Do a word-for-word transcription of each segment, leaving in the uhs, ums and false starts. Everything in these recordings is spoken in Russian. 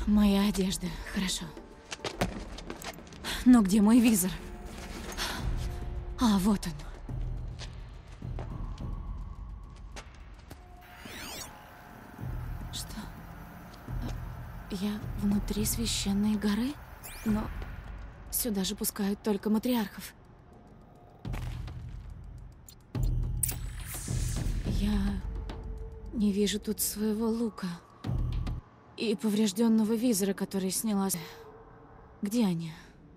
Моя одежда, хорошо. Но где мой визор? А, вот он. Что? Я внутри священной горы? Но сюда же пускают только матриархов. Я не вижу тут своего лука. И поврежденного визора, который сняла. Где они?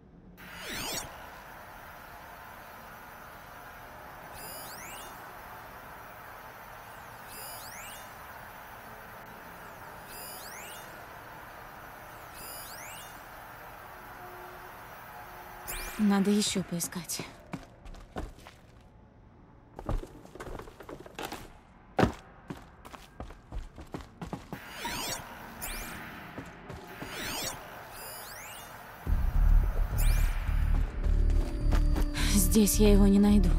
Надо еще поискать. Здесь я его не найду.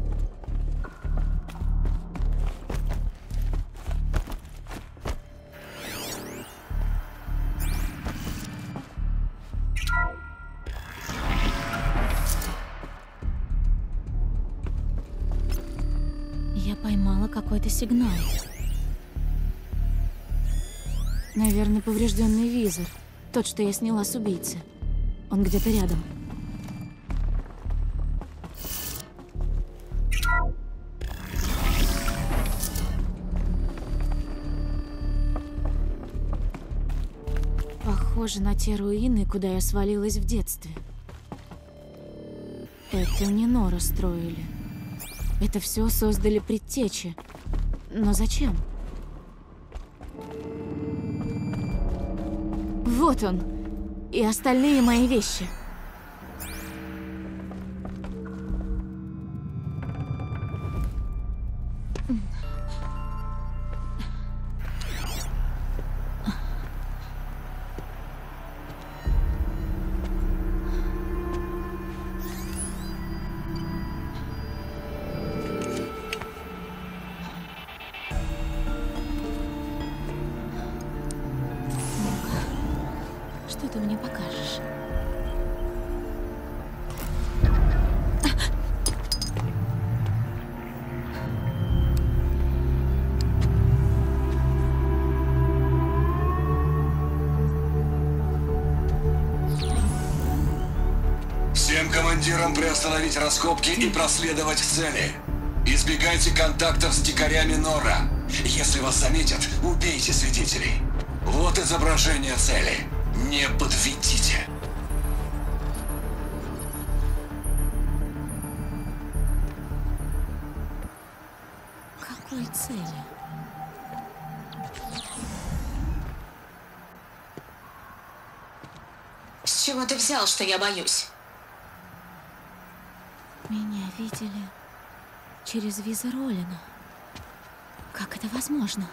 Я поймала какой-то сигнал. Наверное, поврежденный визор. Тот, что я сняла с убийцы. Он где-то рядом. Похоже на те руины, куда я свалилась в детстве. Это не Нора строили. Это все создали предтечи. Но зачем? Вот он. И остальные мои вещи. Что ты мне покажешь? Всем командирам приостановить раскопки и проследовать цели. Избегайте контактов с дикарями Нора. Если вас заметят, убейте свидетелей. Вот изображение цели. Не подведите. Какой цели? С чего ты взял, что я боюсь? Меня видели через визор Олина. Как это возможно?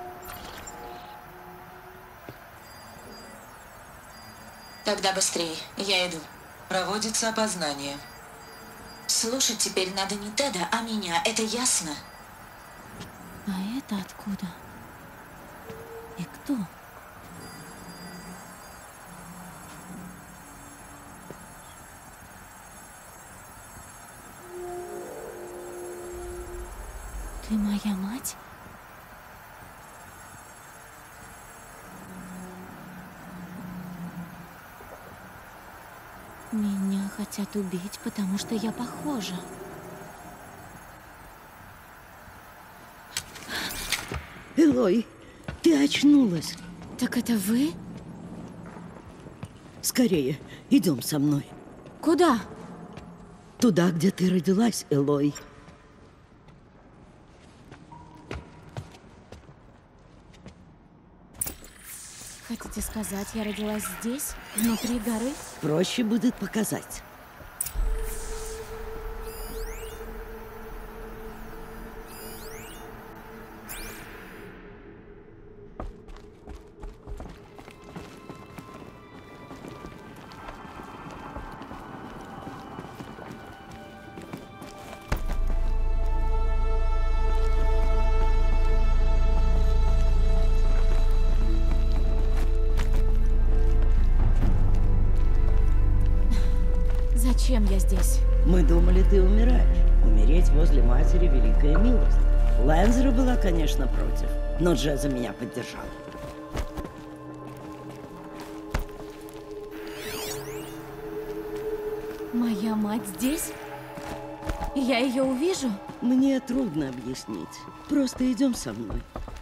Тогда быстрее. Я иду. Проводится опознание. Слушать теперь надо не Теда, а меня. Это ясно? А это откуда? И кто? Ты моя мать? Меня хотят убить, потому что я похожа. Элой, ты очнулась. Так это вы? Скорее, идем со мной. Куда? Туда, где ты родилась, Элой. Хотите сказать, я родилась здесь, внутри горы? Проще будет показать. Зачем я здесь? Мы думали, ты умираешь. Умереть возле матери — великая милость. Лэнзера была, конечно, против, но Джеза меня поддержала. Моя мать здесь? Я ее увижу? Мне трудно объяснить. Просто идем со мной.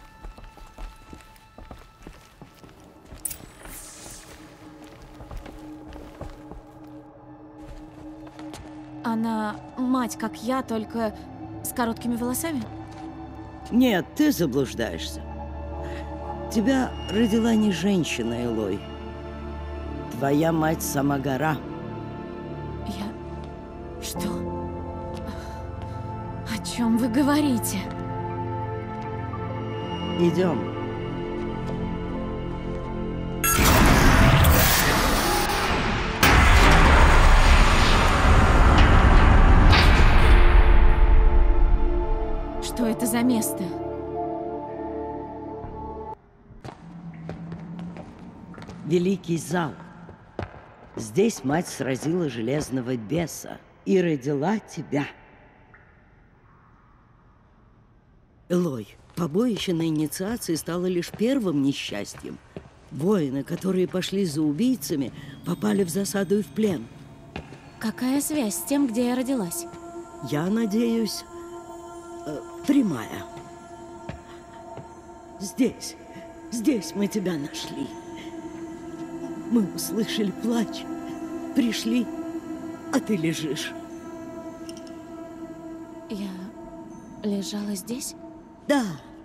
Она мать, как я, только с короткими волосами? Нет, ты заблуждаешься. Тебя родила не женщина, Элой. Твоя мать сама гора. Я... Что? О чем вы говорите? Идем. Что это за место? Великий зал. Здесь мать сразила железного беса и родила тебя. Элой, побоище на инициации стало лишь первым несчастьем. Воины, которые пошли за убийцами, попали в засаду и в плен. Какая связь с тем, где я родилась? Я надеюсь, э, прямая. Здесь, здесь мы тебя нашли. Мы услышали плач, пришли, а ты лежишь. Я лежала здесь? Да.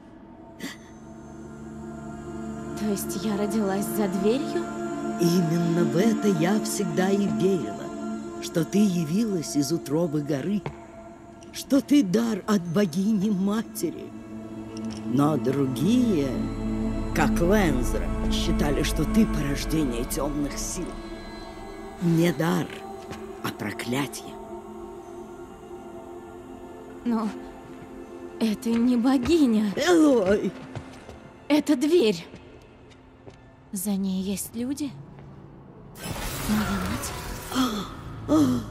То есть я родилась за дверью? Именно в это я всегда и верила, что ты явилась из утробы горы, что ты дар от богини-матери. Но другие, как Лэнзера, считали, что ты порождение темных сил. Не дар, а проклятие. Но это не богиня. Элой! Это дверь. За ней есть люди? Моя мать?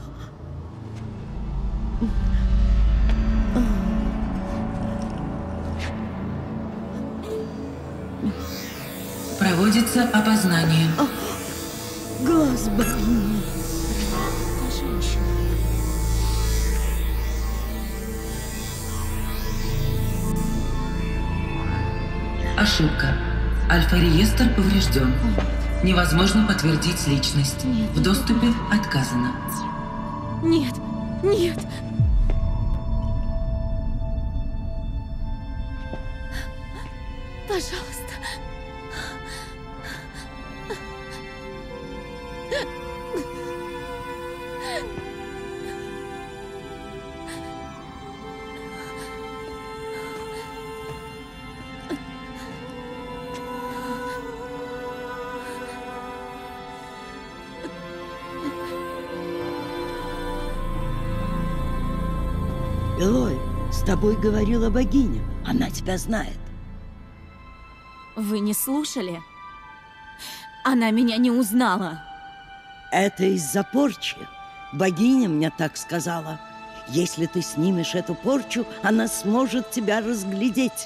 Проводится опознание. Глаз богини. Это женщина. Ошибка. Альфа-реестр поврежден. Невозможно подтвердить личность. Нет. В доступе отказано. Нет, нет. Пожалуйста. Элой, с тобой говорила богиня. Она тебя знает. Вы не слушали? Она меня не узнала. Это из-за порчи. Богиня мне так сказала. Если ты снимешь эту порчу, она сможет тебя разглядеть.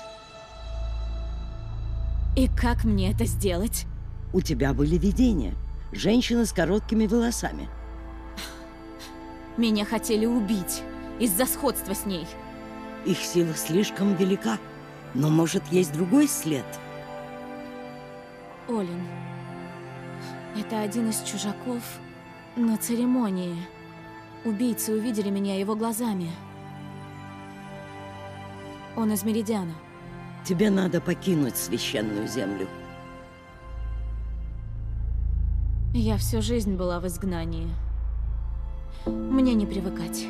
И как мне это сделать? У тебя были видения. Женщина с короткими волосами. Меня хотели убить из-за сходства с ней. Их сила слишком велика. Но, может, есть другой след? Олин. Это один из чужаков на церемонии. Убийцы увидели меня его глазами. Он из Меридиана. Тебе надо покинуть священную землю. Я всю жизнь была в изгнании. Мне не привыкать.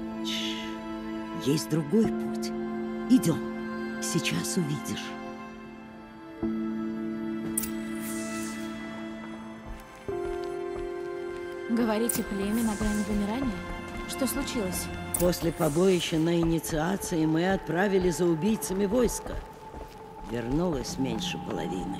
Есть другой путь. Идем. Сейчас увидишь. Говорите, племя на грани вымирания? Что случилось? После побоища на инициации мы отправили за убийцами войска. Вернулось меньше половины.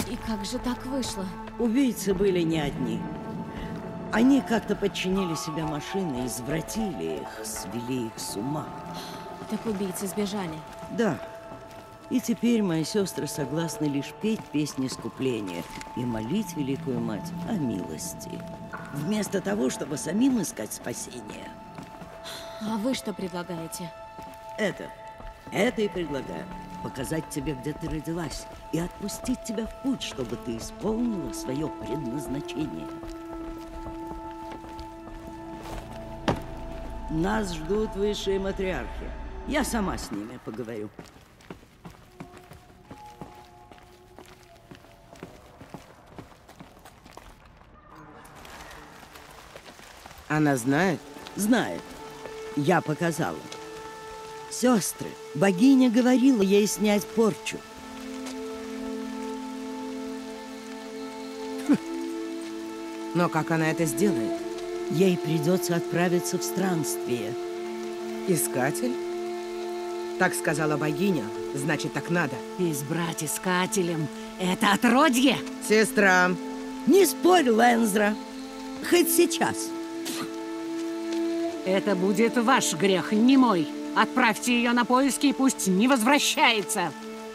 И как же так вышло? Убийцы были не одни. Они как-то подчинили себе машины, извратили их, свели их с ума. Так убийцы сбежали. Да. И теперь мои сестры согласны лишь петь песни искупления и молить Великую Мать о милости, вместо того, чтобы самим искать спасение. А вы что предлагаете? Это, это и предлагаю. Показать тебе, где ты родилась, и отпустить тебя в путь, чтобы ты исполнила свое предназначение. Нас ждут высшие матриархи. Я сама с ними поговорю. Она знает? Знает. Я показала. Сестры, богиня говорила ей снять порчу. Но как она это сделает? Ей придется отправиться в странствие. Искатель? Так сказала богиня, значит, так надо. Избрать искателем — это отродье! Сестра! Не спорь, Лэнзра. Хоть сейчас. Это будет ваш грех, не мой. Отправьте ее на поиски и пусть не возвращается.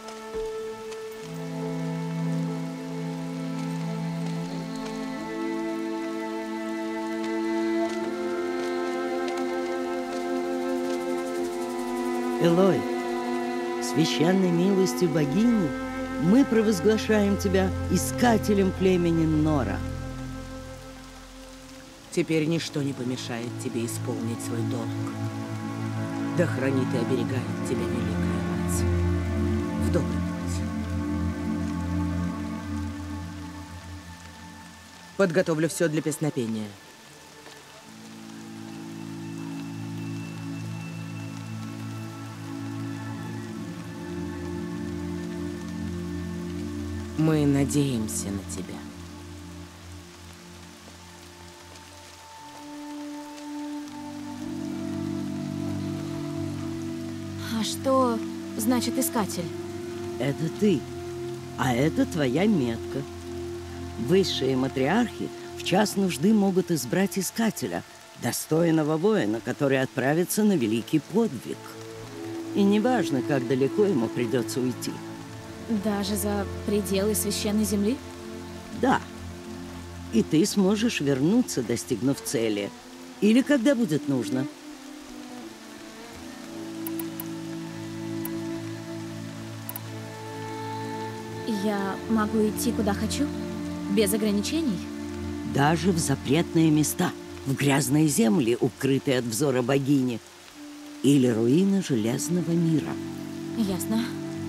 Элой, священной милостью богини мы провозглашаем тебя искателем племени Нора. Теперь ничто не помешает тебе исполнить свой долг. Да хранит и оберегает тебя Великая Мать. В добрый путь. Подготовлю все для песнопения. Мы надеемся на тебя. А что значит искатель? Это ты, а это твоя метка. Высшие матриархи в час нужды могут избрать искателя, достойного воина, который отправится на великий подвиг. И неважно, как далеко ему придется уйти. Даже за пределы священной земли? Да. И ты сможешь вернуться, достигнув цели. Или когда будет нужно. Я могу идти куда хочу? Без ограничений? Даже в запретные места, в грязные земли, укрытые от взора богини. Или руины Железного мира. Ясно.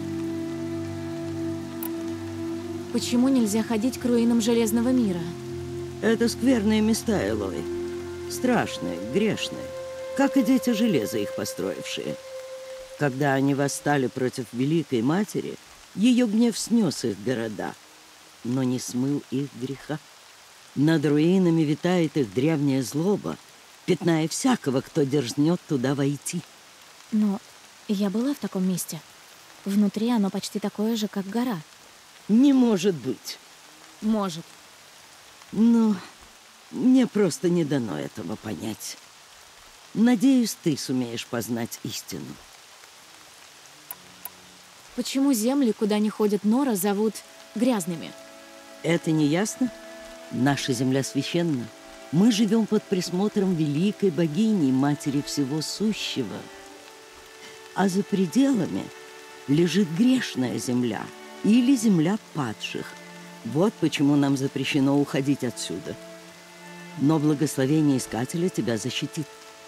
Почему нельзя ходить к руинам Железного мира? Это скверные места, Элой. Страшные, грешные. Как и дети железа, их построившие. Когда они восстали против Великой Матери, ее гнев снес их города, но не смыл их греха. Над руинами витает их древняя злоба, пятная всякого, кто дерзнет туда войти. Но я была в таком месте. Внутри оно почти такое же, как гора. Не может быть. Может. Но мне просто не дано этого понять. Надеюсь, ты сумеешь познать истину. Почему земли, куда не ходят Нора, зовут грязными? Это не ясно? Наша земля священна. Мы живем под присмотром великой богини, матери всего сущего. А за пределами лежит грешная земля или земля падших. Вот почему нам запрещено уходить отсюда. Но благословение Искателя тебя защитит.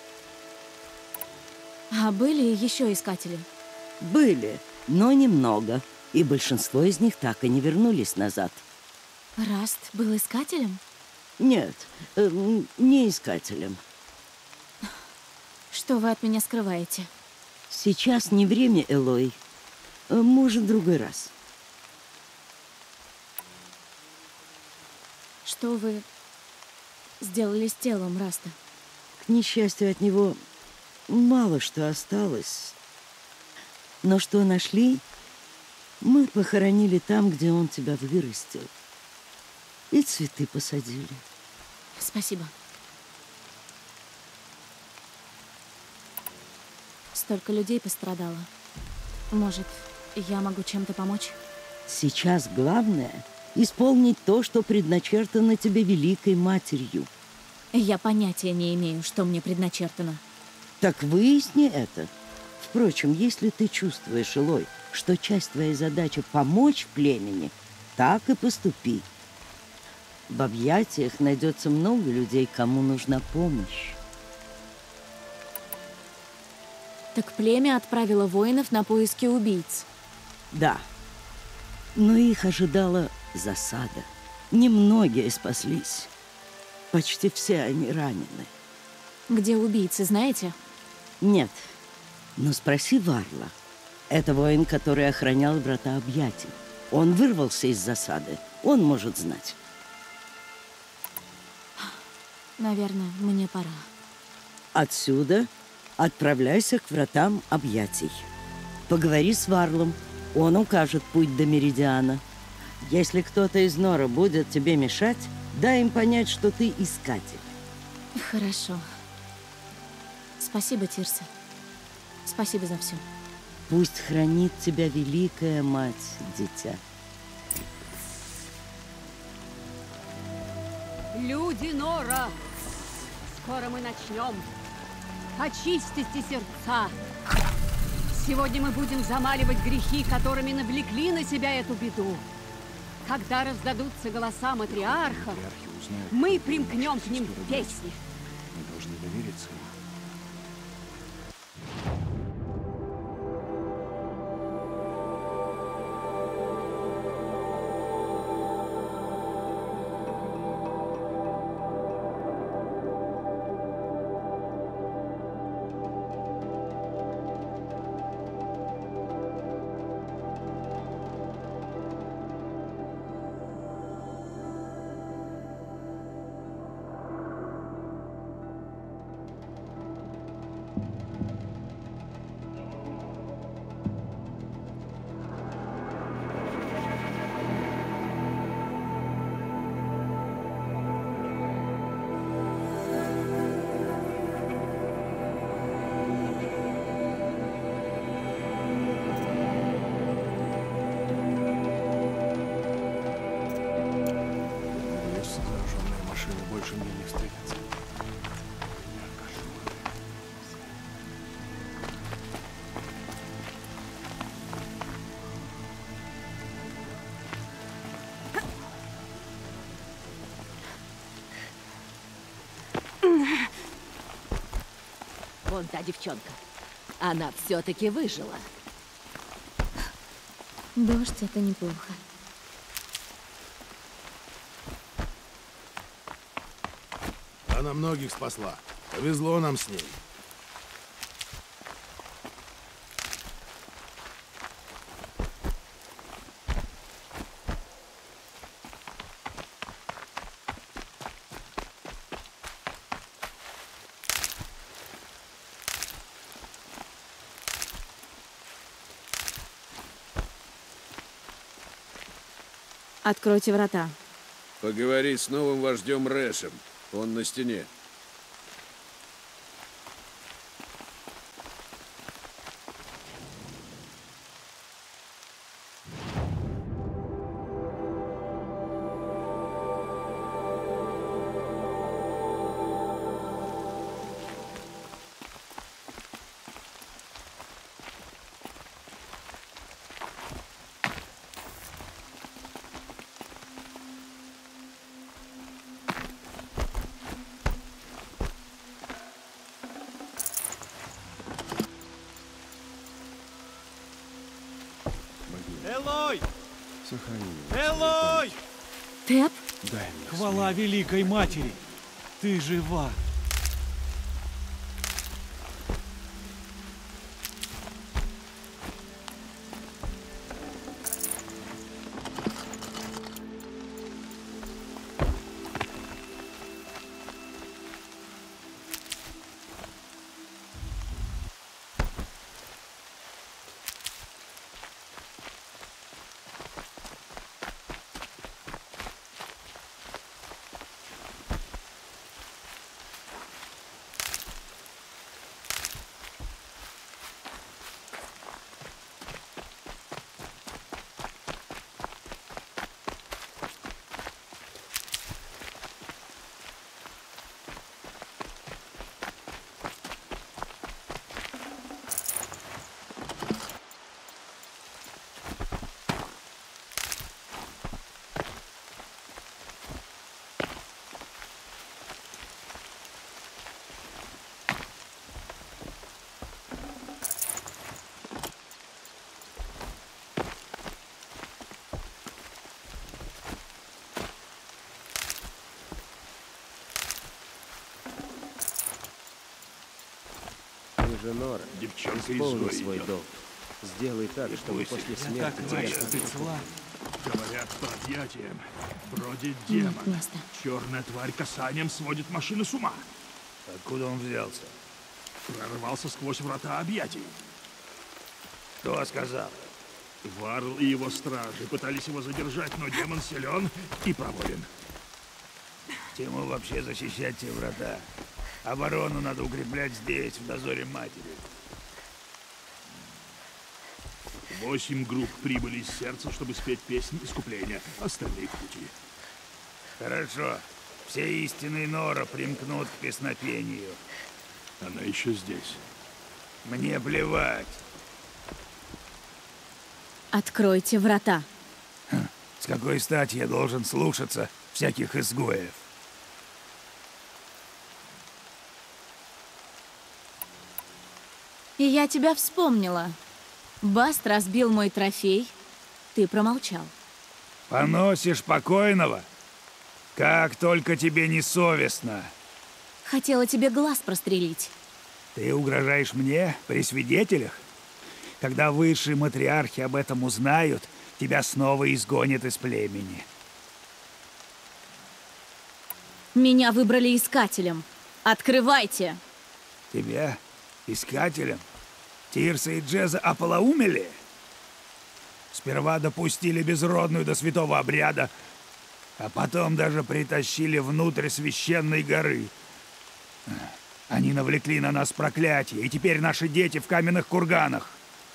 А были еще искатели? Были, но немного. И большинство из них так и не вернулись назад. Раст был искателем? Нет, э, не искателем. Что вы от меня скрываете? Сейчас не время, Элой. Э, Может, в другой раз. Что вы сделали с телом Раста? К несчастью, от него мало что осталось. Но что нашли, Мы похоронили там, где он тебя вырастил. И цветы посадили. Спасибо. Столько людей пострадало. Может, я могу чем-то помочь? Сейчас главное — исполнить то, что предначертано тебе Великой Матерью. Я понятия не имею, что мне предначертано. Так выясни это. Впрочем, если ты чувствуешь, Элой, что часть твоей задачи — помочь племени, так и поступи. В объятиях найдется много людей, кому нужна помощь. Так племя отправило воинов на поиски убийц. Да, но их ожидала засада. Немногие спаслись. Почти все они ранены. Где убийцы, знаете? Нет, но спроси Варла. Это воин, который охранял врата объятий. Он вырвался из засады. Он может знать. Наверное, мне пора. Отсюда отправляйся к вратам объятий. Поговори с Варлом. Он укажет путь до Меридиана. Если кто-то из Нора будет тебе мешать, дай им понять, что ты искатель. Хорошо. Спасибо, Тирса. Спасибо за все. Пусть хранит тебя Великая Мать, дитя. Люди Нора, скоро мы начнем. Очистите сердца. Сегодня мы будем замаливать грехи, которыми навлекли на себя эту беду. Когда раздадутся голоса матриархов, мы примкнем к ним в песни. Мы должны довериться им. Больше мне не встретится. Вон та девчонка. Она все-таки выжила. Дождь — это неплохо. Она многих спасла. Повезло нам с ней. Откройте врата. Поговори с новым вождем Рэшем. Он на стене. Элой! Сохрани. Элой! Тэп? Дай мне Хвала Великой Матери! Ты жива! же Нора. Девчонка Исполни из свой идет. долг. Сделай так, чтобы после смерти так тебя рад, что ты цела. Говорят, по объятиям. Вроде демон. Нет места. Черная тварь касанием сводит машину с ума. Откуда он взялся? Прорвался сквозь врата объятий. Кто сказал? Варл и его стражи пытались его задержать, но демон силен и проворен. Чему вообще защищать те врата? Оборону надо укреплять здесь, в дозоре матери. Восемь групп прибыли из сердца, чтобы спеть песнь искупления. Остальные в пути. Хорошо. Все истинные Нора примкнут к песнопению. Она еще здесь. Мне плевать. Откройте врата. Хм. С какой стати я должен слушаться всяких изгоев? И я тебя вспомнила. Баст разбил мой трофей. Ты промолчал. Поносишь покойного? Как только тебе не совестно. Хотела тебе глаз прострелить. Ты угрожаешь мне при свидетелях? Когда высшие матриархи об этом узнают, тебя снова изгонят из племени. Меня выбрали искателем. Открывайте! Тебя? Искателем? Тирса и Джеза ополоумели? Сперва допустили безродную до святого обряда, а потом даже притащили внутрь священной горы. Они навлекли на нас проклятие, и теперь наши дети в каменных курганах.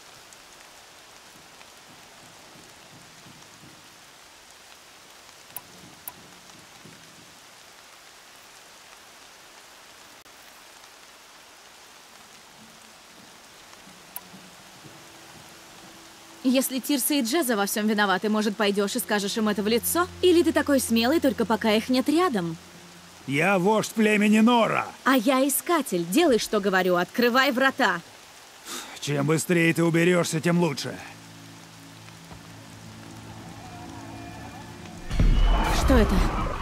Если Тирса и Джеза во всем виноваты, может, пойдешь и скажешь им это в лицо? Или ты такой смелый, только пока их нет рядом? Я вождь племени Нора. А я искатель. Делай, что говорю. Открывай врата. Чем быстрее ты уберешься, тем лучше. Что это?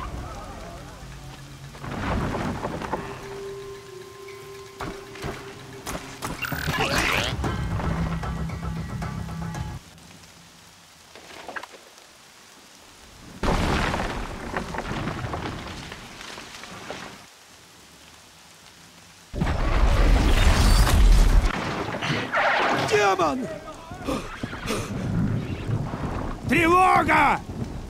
Демон! Тревога!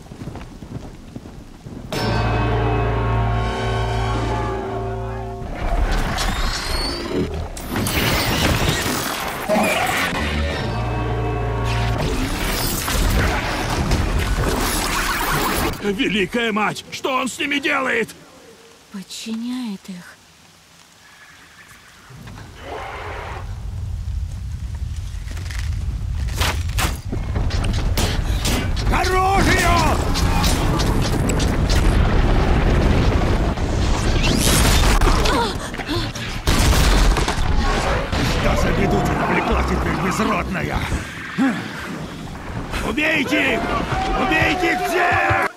Великая мать! Что он с ними делает? Подчиняет их. К оружию! Что за беду ты навлекла теперь, безродная? Убейте их! Убейте их всех!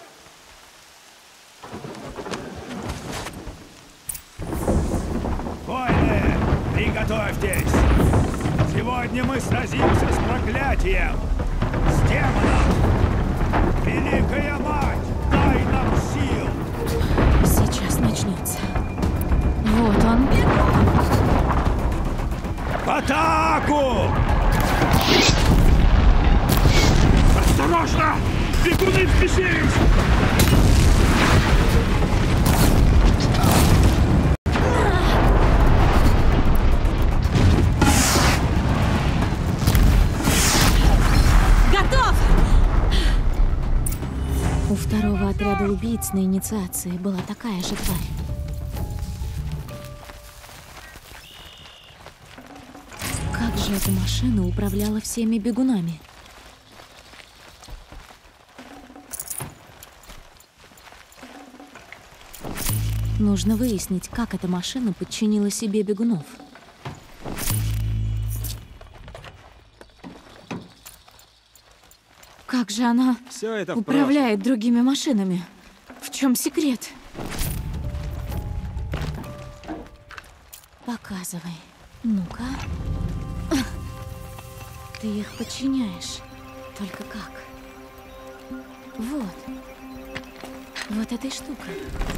Воины, приготовьтесь! Сегодня мы сразимся с проклятием! С демоном! Великая мать, дай нам сил! Сейчас начнется. Вот он. В атаку! Осторожно! Бегуны взбесились! Готов! У второго отряда убийц на инициации была такая же тварь. Как же эта машина управляла всеми бегунами? Нужно выяснить, как эта машина подчинила себе бегунов. Как же она Все это управляет другими машинами? В чем секрет? Показывай. Ну-ка. Ты их подчиняешь. Только как? Вот. Вот этой штукой.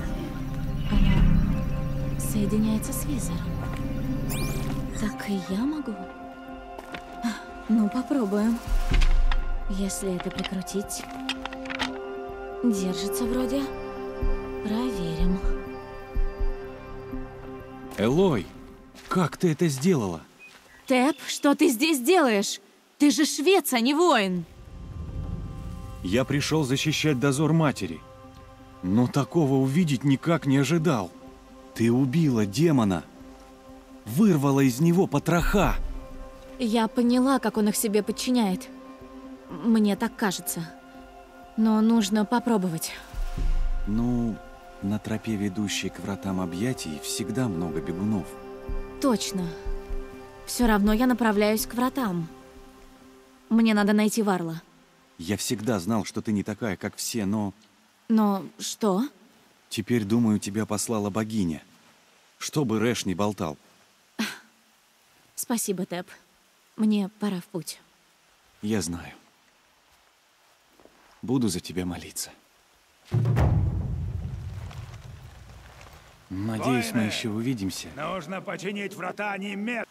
Она соединяется с визором. Так и я могу. Ну, попробуем. Если это прикрутить. Держится вроде. Проверим. Элой, как ты это сделала? Тэп, что ты здесь делаешь? Ты же швец, а не воин. Я пришел защищать дозор матери. Но такого увидеть никак не ожидал. Ты убила демона. Вырвала из него потроха. Я поняла, как он их себе подчиняет. Мне так кажется. Но нужно попробовать. Ну, на тропе, ведущей к вратам объятий, всегда много бегунов. Точно. Все равно я направляюсь к вратам. Мне надо найти Варла. Я всегда знал, что ты не такая, как все, но... Но что? Теперь, думаю, тебя послала богиня. Чтобы Рэш не болтал. Спасибо, Тэп. Мне пора в путь. Я знаю. Буду за тебя молиться. Надеюсь, Воины, мы еще увидимся. Нужно починить врата немедленно.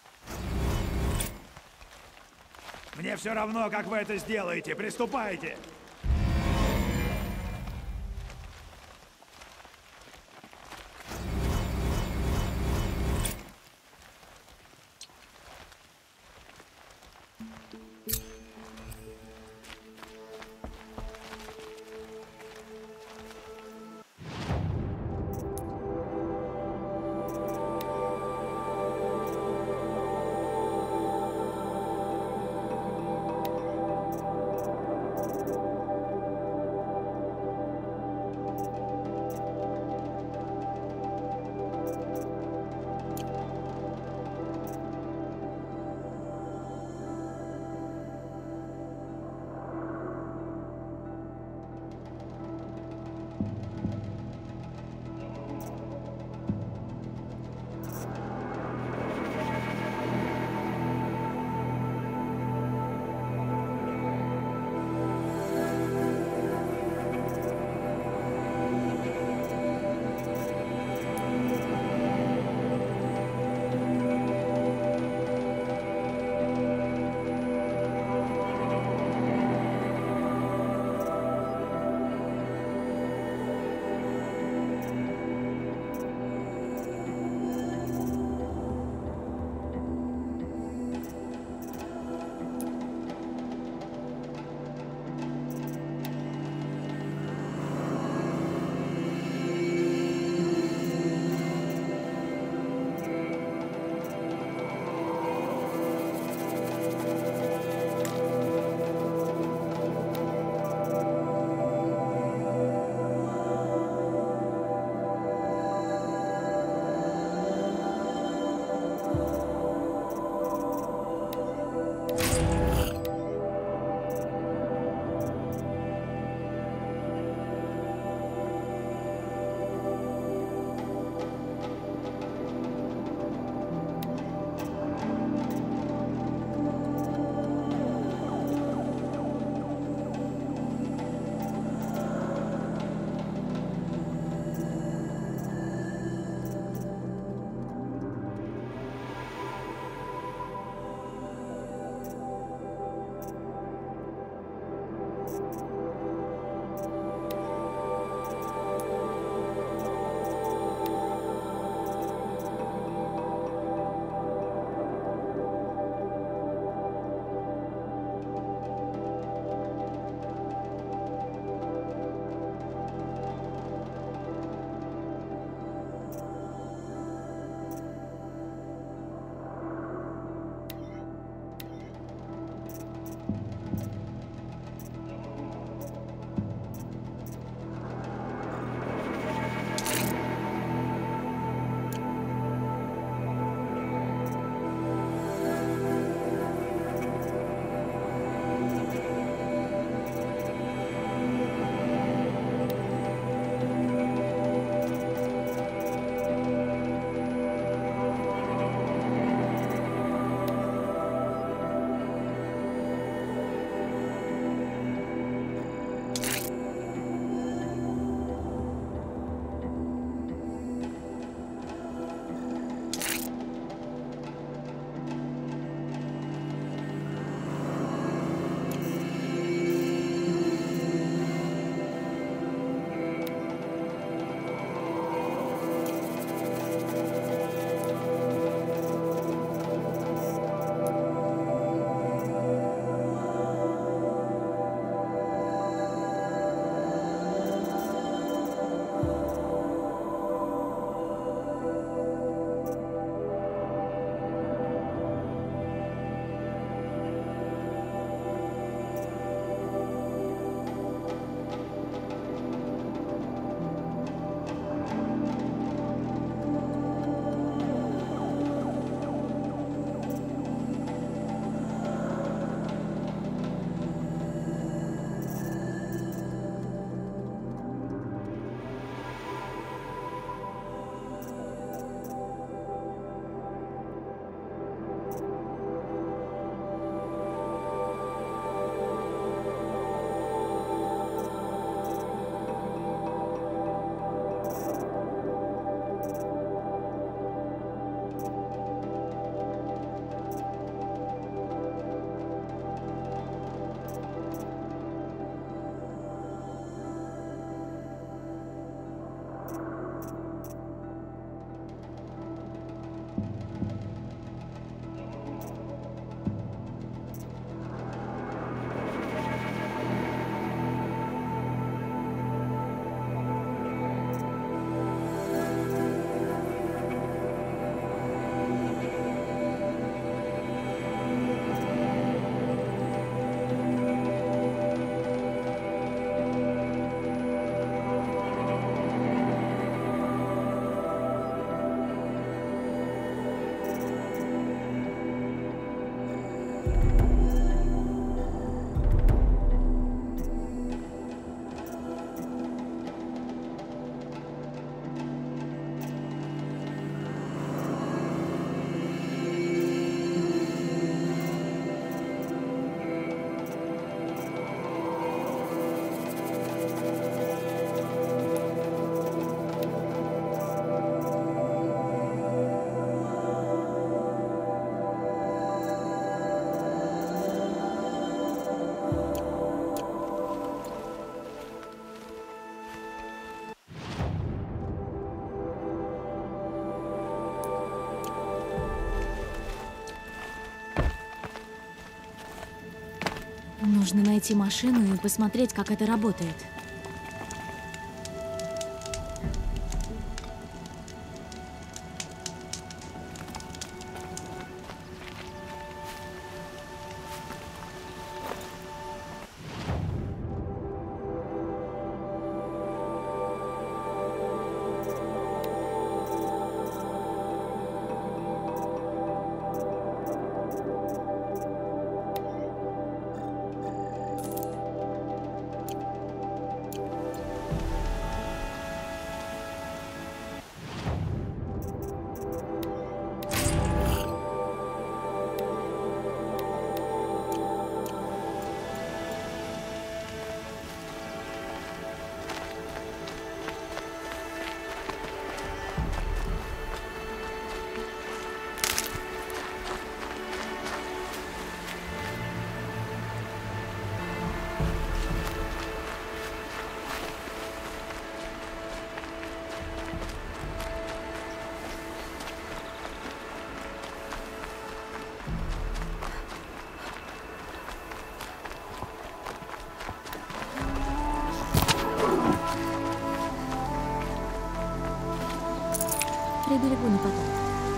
Мне все равно, как вы это сделаете. Приступайте. Нужно найти машину и посмотреть, как это работает. Приберегу на потом.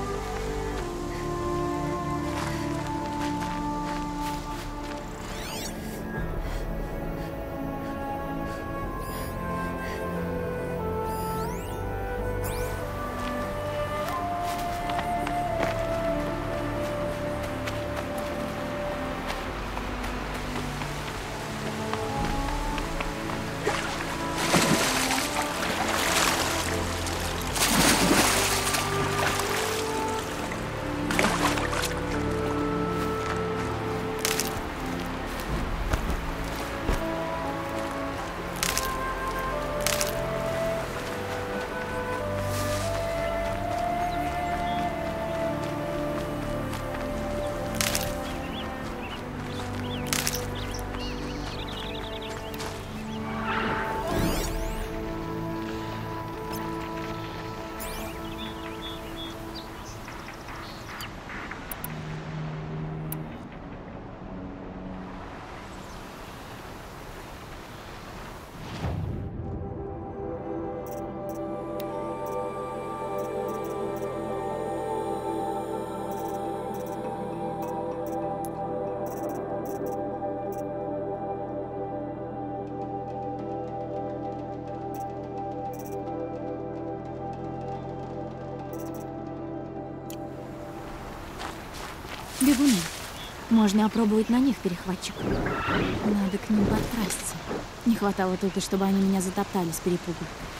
Бегуны. Можно опробовать на них перехватчик. Надо к ним подкрасться. Не хватало только, чтобы они меня затоптали с перепугу.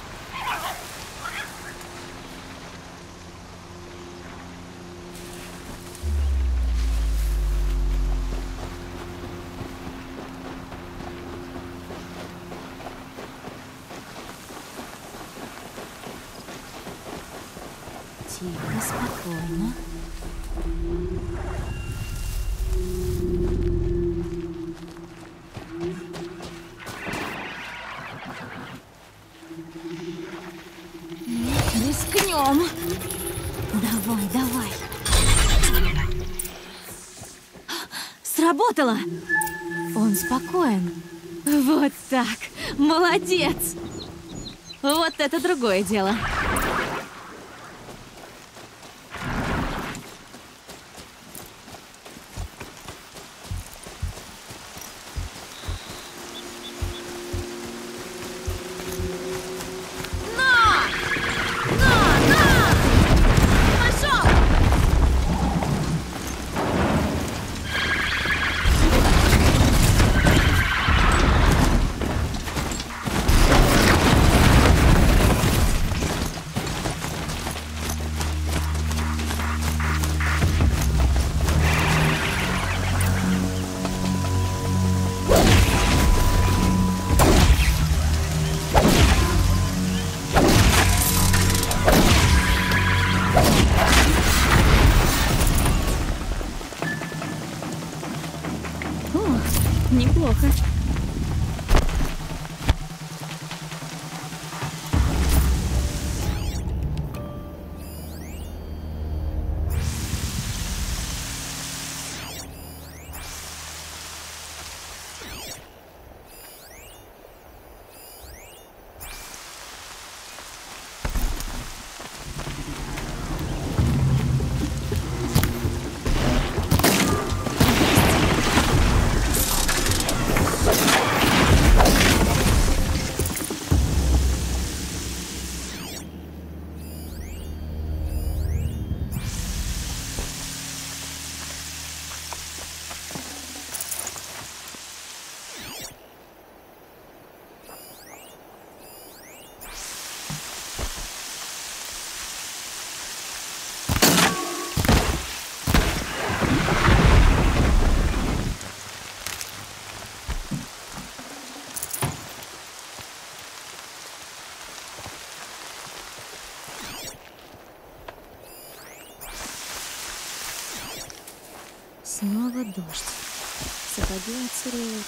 Тихо, спокойно. Рискнем. Давай, давай. Сработало. Он спокоен. Вот так. Молодец. Вот это другое дело. снова дождь. Сапоги отсыреют.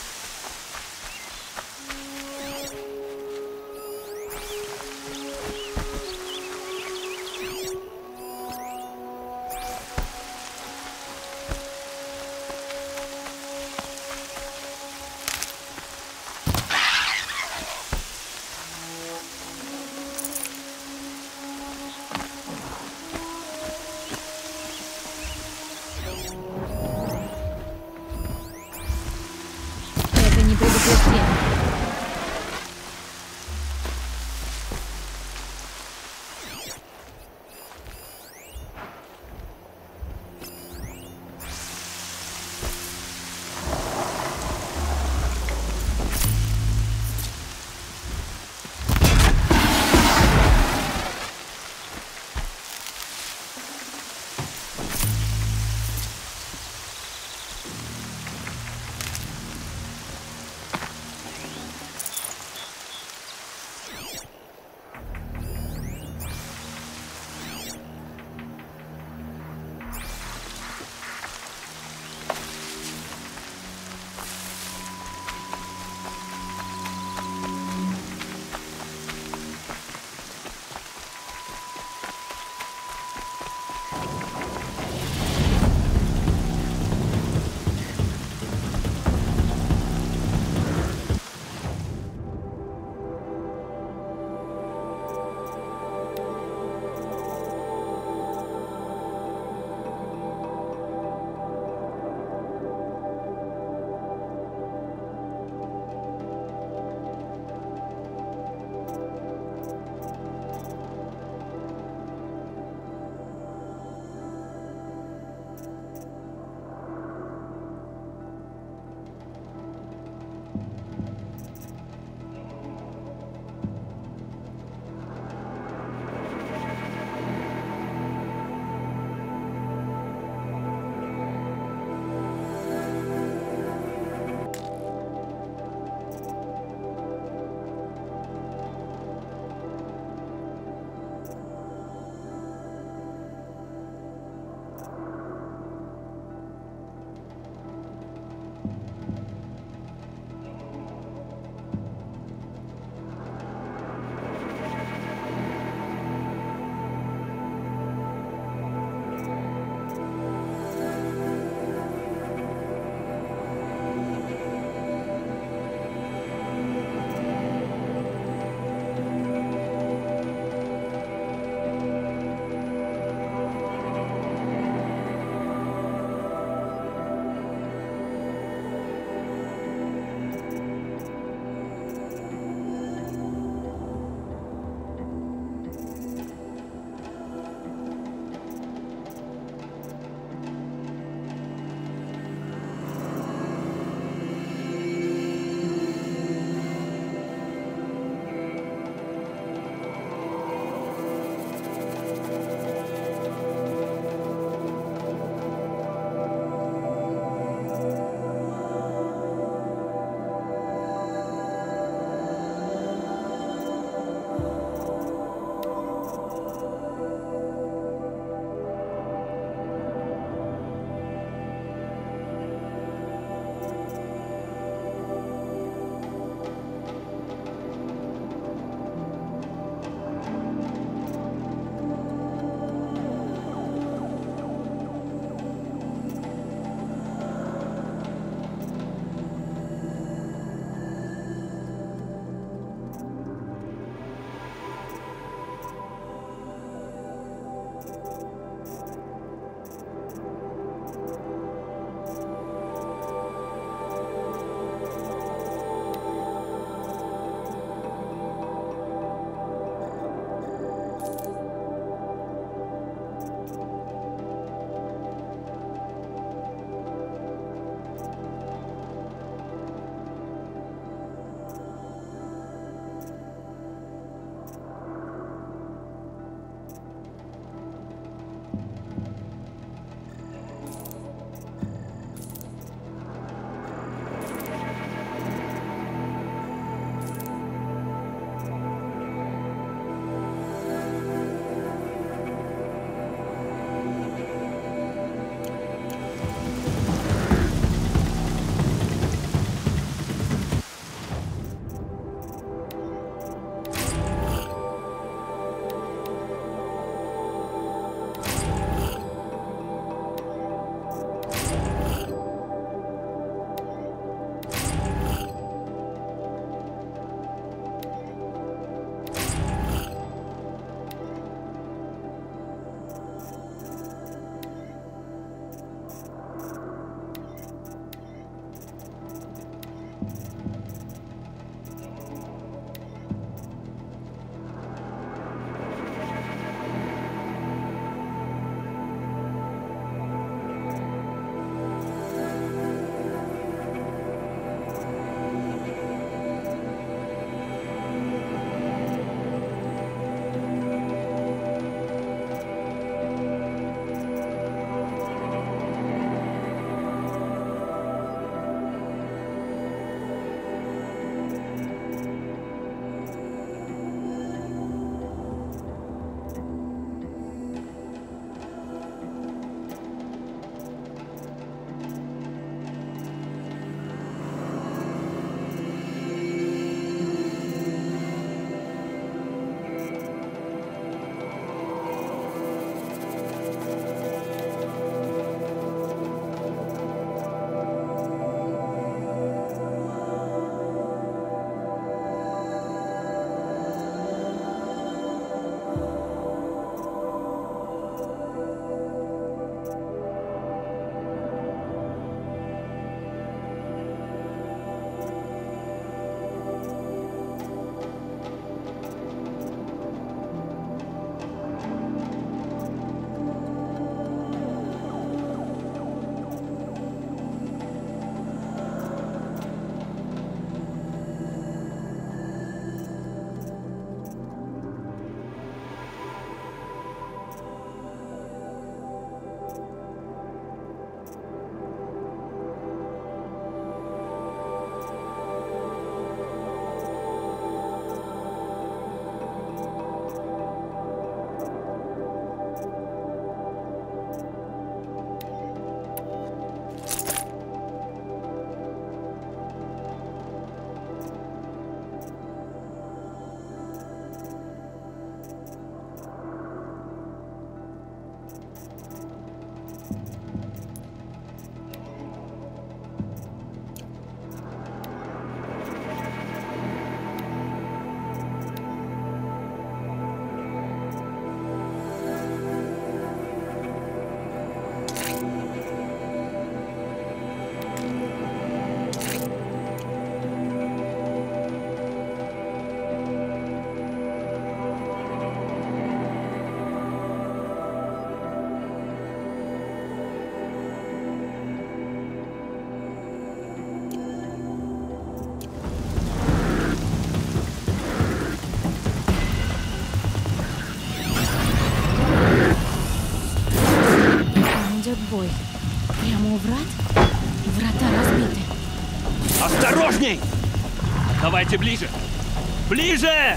бой. Прямо у врат? Врата разбиты. Осторожней! Давайте ближе! Ближе!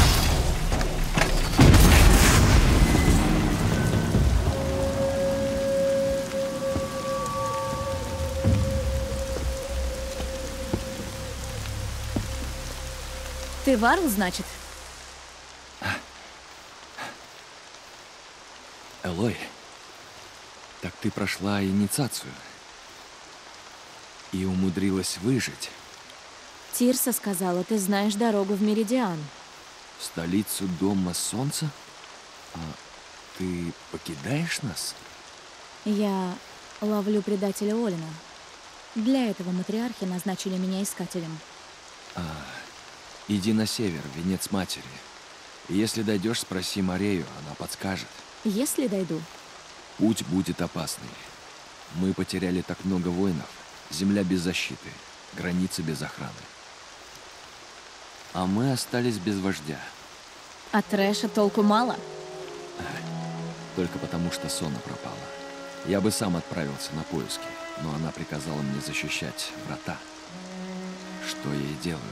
Ты Варл, значит? Элой, так ты прошла инициацию и умудрилась выжить. Тирса сказала, ты знаешь дорогу в Меридиан. В столицу Дома Солнца? А ты покидаешь нас? Я ловлю предателя Олина. Для этого матриархи назначили меня искателем. А, иди на север, в венец матери. И если дойдешь, спроси Марею, она подскажет. Если дойду? Путь будет опасный. Мы потеряли так много воинов. Земля без защиты, границы без охраны. А мы остались без вождя. От Трэша толку мало? Только потому, что Сона пропала. Я бы сам отправился на поиски, но она приказала мне защищать врата. Что я и делаю.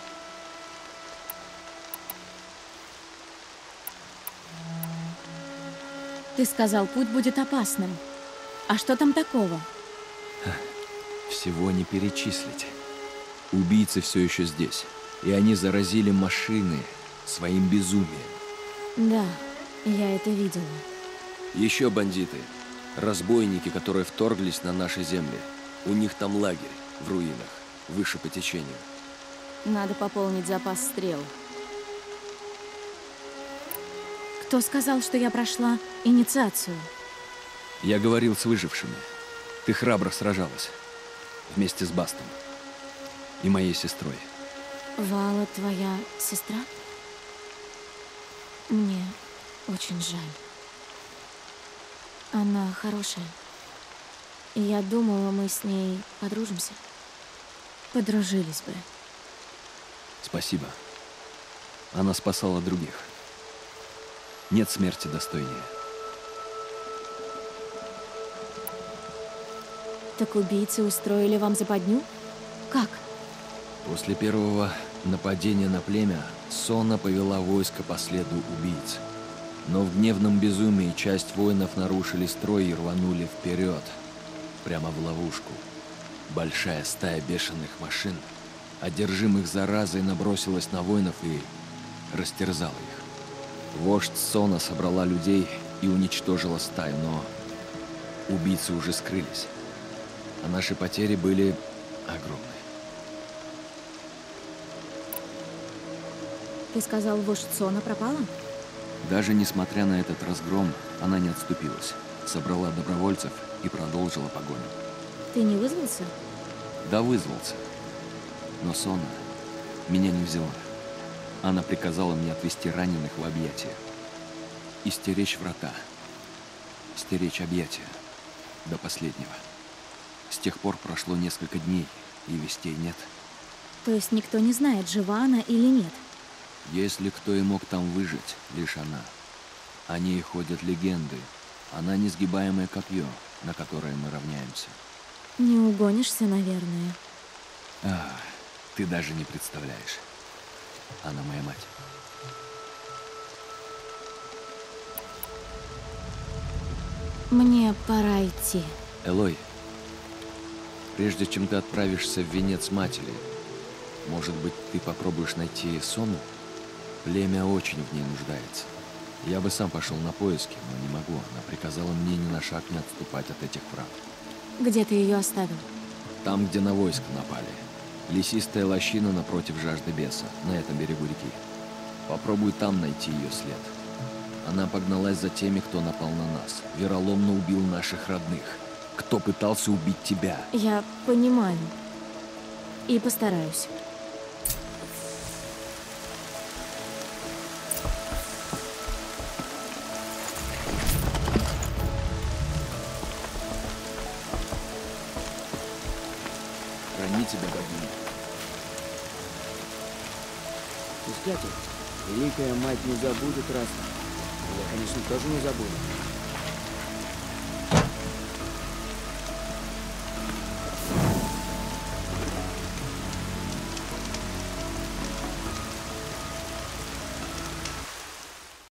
Ты сказал, путь будет опасным. А что там такого? Всего не перечислить. Убийцы все еще здесь. И они заразили машины своим безумием. Да, я это видела. Еще бандиты. Разбойники, которые вторглись на наши земли. У них там лагерь в руинах, выше по течению. Надо пополнить запас стрел. Кто сказал, что я прошла инициацию? Я говорил с выжившими. Ты храбро сражалась. Вместе с Бастом. И моей сестрой. Вала твоя сестра? Мне очень жаль. Она хорошая. Я думала, мы с ней подружимся. Подружились бы. Спасибо. Она спасала других. Нет смерти достойнее. Так убийцы устроили вам западню? Как? После первого нападения на племя Сона повела войско по следу убийц. Но в гневном безумии часть воинов нарушили строй и рванули вперед, прямо в ловушку. Большая стая бешеных машин, одержимых заразой, набросилась на воинов и растерзала их. Вождь Сона собрала людей и уничтожила стаю, но убийцы уже скрылись, а наши потери были огромны. Ты сказал, вождь Сона пропала? Даже несмотря на этот разгром, она не отступилась. Собрала добровольцев и продолжила погоню. Ты не вызвался? Да, вызвался. Но Сона меня не взяла. Она приказала мне отвести раненых в объятия. И стеречь врата. Стеречь объятия. До последнего. С тех пор прошло несколько дней, и вестей нет. То есть никто не знает, жива она или нет? Если кто и мог там выжить, лишь она. О ней ходят легенды. Она несгибаемое копье, на которое мы равняемся. Не угонишься, наверное. А, ты даже не представляешь. Она моя мать. Мне пора идти. Элой, прежде чем ты отправишься в венец матери, может быть, ты попробуешь найти Сону? Племя очень в ней нуждается. Я бы сам пошел на поиски, но не могу. Она приказала мне ни на шаг не отступать от этих врат. Где ты ее оставил? Там, где на войско напали. Лесистая лощина напротив жажды беса, на этом берегу реки. Попробуй там найти ее след. Она погналась за теми, кто напал на нас. Вероломно убил наших родных. Кто пытался убить тебя. Я понимаю. И постараюсь. Храни тебя, богиня. Искатель, Великая Мать не забудет раз. Я, конечно, тоже не забуду.